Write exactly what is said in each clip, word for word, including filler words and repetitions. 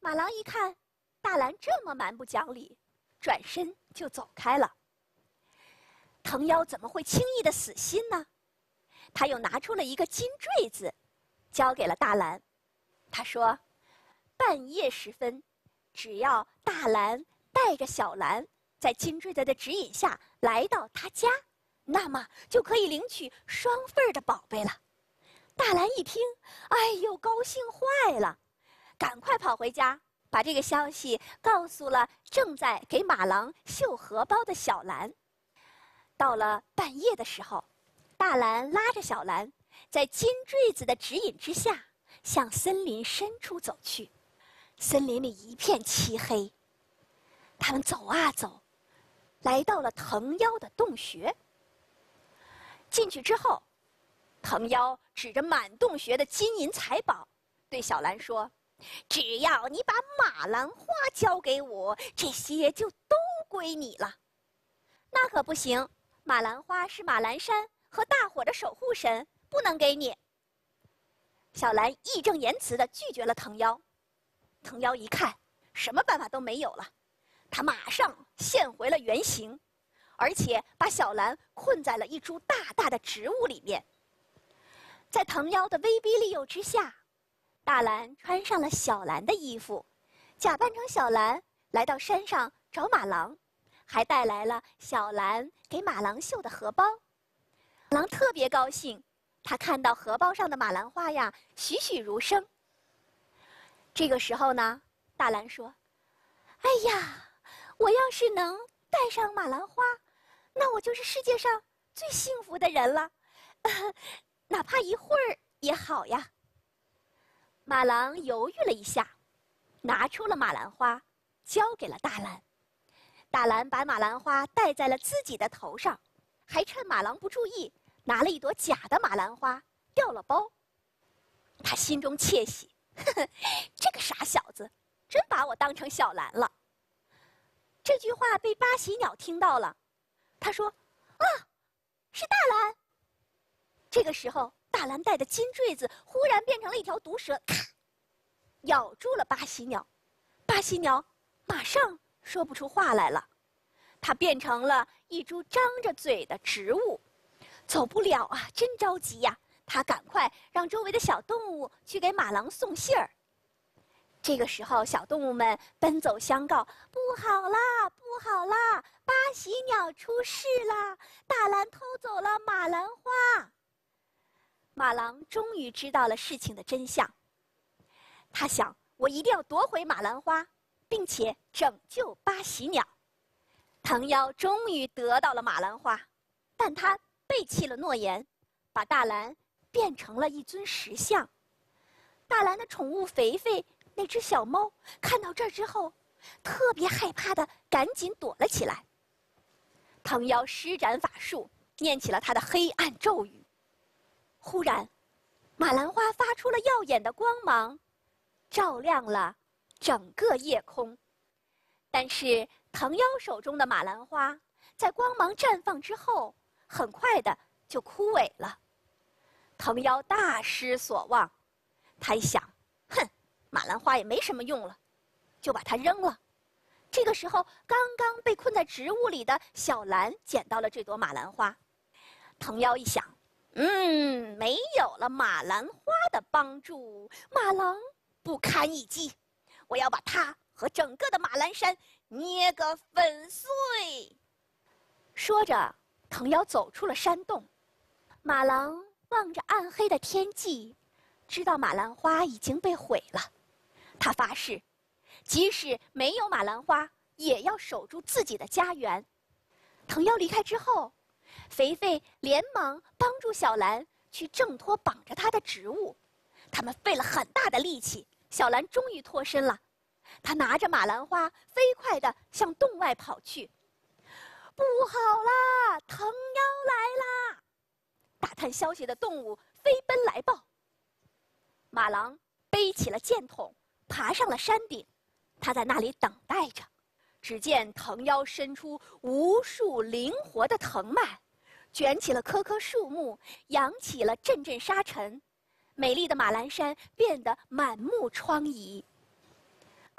马郎一看大兰这么蛮不讲理，转身就走开了。藤妖怎么会轻易的死心呢？他又拿出了一个金坠子，交给了大兰。他说：“半夜时分，只要大兰带着小兰在金坠子的指引下来到他家，那么就可以领取双份的宝贝了。”大兰一听，哎呦，高兴坏了，赶快跑回家，把这个消息告诉了正在给马郎绣荷包的小兰。到了半夜的时候，大兰拉着小兰，在金坠子的指引之下，向森林深处走去。森林里一片漆黑，他们走啊走，来到了藤妖的洞穴。进去之后，藤妖指着满洞穴的金银财宝，对小兰说：“只要你把马兰花交给我，这些就都归你了。”那可不行，马兰花是马兰山和大伙的守护神，不能给你。小兰义正言辞地拒绝了藤妖。藤妖一看，什么办法都没有了，他马上现回了原形，而且把小兰困在了一株大大的植物里面。在藤妖的威逼利诱之下，大兰穿上了小兰的衣服，假扮成小兰来到山上找马郎，还带来了小兰给马郎绣的荷包。马郎特别高兴，他看到荷包上的马兰花呀，栩栩如生。这个时候呢，大兰说：“哎呀，我要是能带上马兰花，那我就是世界上最幸福的人了，呃、哪怕一会儿也好呀。”马郎犹豫了一下，拿出了马兰花，交给了大兰。大兰把马兰花戴在了自己的头上，还趁马郎不注意，拿了一朵假的马兰花，掉了包。他心中窃喜，呵呵，这个傻小子，真把我当成小兰了。这句话被八喜鸟听到了，他说：“啊，是大兰。”这个时候，大兰戴的金坠子忽然变成了一条毒蛇，咔，咬住了八喜鸟。八喜鸟马上说不出话来了，它变成了一株张着嘴的植物，走不了啊，真着急呀！他赶快让周围的小动物去给马郎送信儿。这个时候，小动物们奔走相告：“不好啦，不好啦！八喜鸟出事啦！大兰偷走了马兰花。”马郎终于知道了事情的真相。他想：我一定要夺回马兰花，并且拯救八喜鸟。藤妖终于得到了马兰花，但他背弃了诺言，把大兰变成了一尊石像。大兰的宠物肥肥那只小猫看到这儿之后，特别害怕的赶紧躲了起来。藤妖施展法术，念起了他的黑暗咒语。忽然，马兰花发出了耀眼的光芒，照亮了整个夜空。但是藤妖手中的马兰花在光芒绽放之后，很快的就枯萎了。藤妖大失所望，他一想，哼，马兰花也没什么用了，就把它扔了。这个时候，刚刚被困在植物里的小兰捡到了这朵马兰花。藤妖一想，嗯，没有了马兰花的帮助，马郎不堪一击，我要把它和整个的马兰山捏个粉碎。说着，藤妖走出了山洞。马郎望着暗黑的天际，知道马兰花已经被毁了。他发誓，即使没有马兰花，也要守住自己的家园。藤妖离开之后，肥肥连忙帮助小兰去挣脱绑着她的植物。他们费了很大的力气，小兰终于脱身了。她拿着马兰花，飞快地向洞外跑去。不好啦，藤妖来啦！打探消息的动物飞奔来报。马郎背起了箭筒，爬上了山顶，他在那里等待着。只见藤妖伸出无数灵活的藤蔓，卷起了棵棵树木，扬起了阵阵沙尘，美丽的马兰山变得满目疮痍。可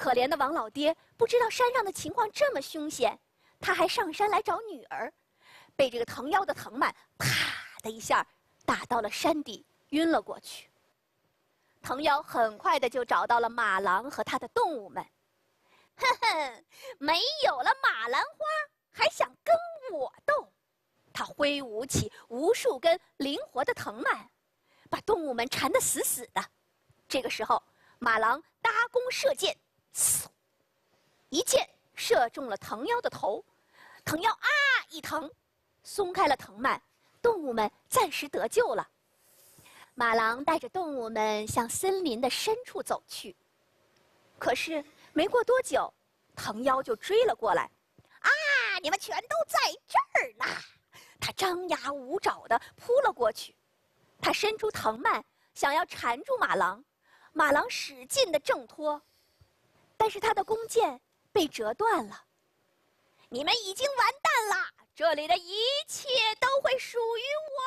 可怜的王老爹不知道山上的情况这么凶险，他还上山来找女儿，被这个藤妖的藤蔓啪的一下打到了山底，晕了过去。藤妖很快的就找到了马郎和他的动物们。哼哼，没有了马兰花，还想跟我斗？他挥舞起无数根灵活的藤蔓，把动物们缠得死死的。这个时候，马郎搭弓射箭，嗖，一箭射中了藤妖的头。藤妖啊一疼，松开了藤蔓，动物们暂时得救了。马郎带着动物们向森林的深处走去。可是没过多久，藤妖就追了过来。啊，你们全都在这儿呢！他张牙舞爪地扑了过去。他伸出藤蔓，想要缠住马郎。马郎使劲地挣脱，但是他的弓箭被折断了。你们已经完蛋了，这里的一切都会属于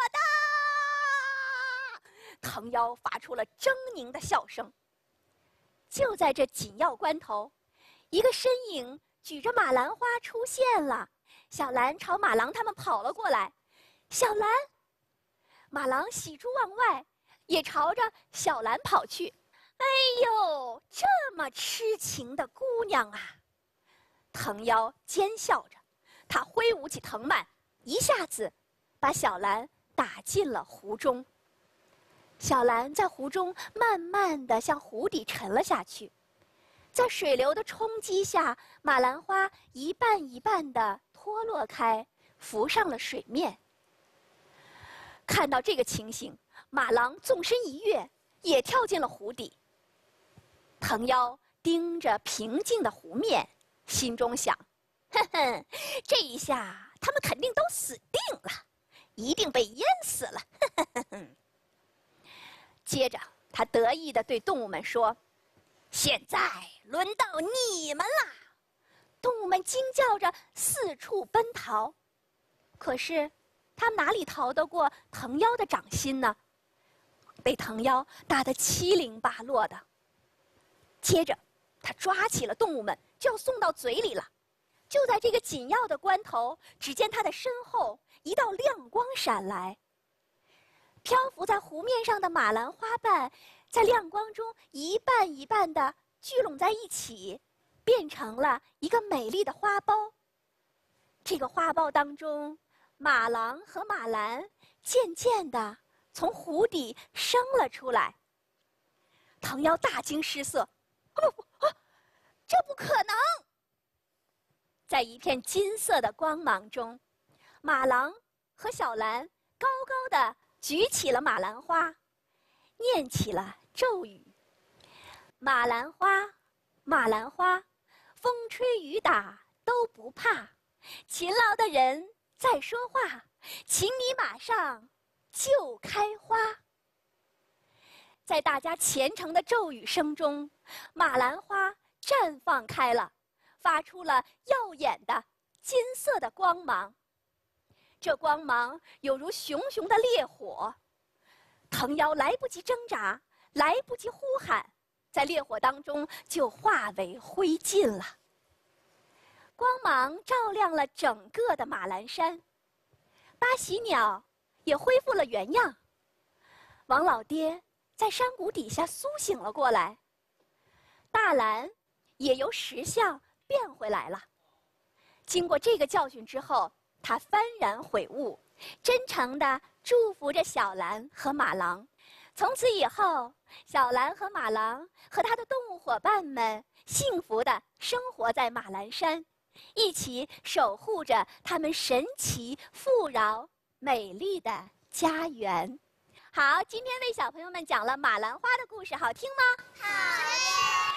我的！藤妖发出了狰狞的笑声。就在这紧要关头，一个身影举着马兰花出现了。小兰朝马郎他们跑了过来。小兰，马郎喜出望外，也朝着小兰跑去。哎呦，这么痴情的姑娘啊！藤妖奸笑着，他挥舞起藤蔓，一下子把小兰打进了湖中。小兰在湖中慢慢地向湖底沉了下去，在水流的冲击下，马兰花一半一半地脱落开，浮上了水面。看到这个情形，马郎纵身一跃，也跳进了湖底。藤妖盯着平静的湖面，心中想：哼哼，这一下他们肯定都死定了，一定被淹死了。哼哼哼。接着，他得意地对动物们说：“现在轮到你们了！”动物们惊叫着四处奔逃，可是他们哪里逃得过藤妖的掌心呢？被藤妖打得七零八落的。接着，他抓起了动物们，就要送到嘴里了。就在这个紧要的关头，只见他的身后一道亮光闪来。漂浮在湖面上的马兰花瓣，在亮光中一瓣一瓣地聚拢在一起，变成了一个美丽的花苞。这个花苞当中，马郎和马兰渐渐地从湖底升了出来。藤妖大惊失色：“啊不不啊，这不可能！”在一片金色的光芒中，马郎和小兰高高的举起了马兰花，念起了咒语：“马兰花，马兰花，风吹雨打都不怕，勤劳的人在说话，请你马上就开花。”在大家虔诚的咒语声中，马兰花绽放开了，发出了耀眼的金色的光芒。这光芒有如熊熊的烈火，藤妖来不及挣扎，来不及呼喊，在烈火当中就化为灰烬了。光芒照亮了整个的马兰山，八喜鸟也恢复了原样。王老爹在山谷底下苏醒了过来，大兰也由石像变回来了。经过这个教训之后，他幡然悔悟，真诚地祝福着小兰和马郎。从此以后，小兰和马郎和他的动物伙伴们幸福地生活在马兰山，一起守护着他们神奇、富饶、美丽的家园。好，今天为小朋友们讲了马兰花的故事，好听吗？ 好听。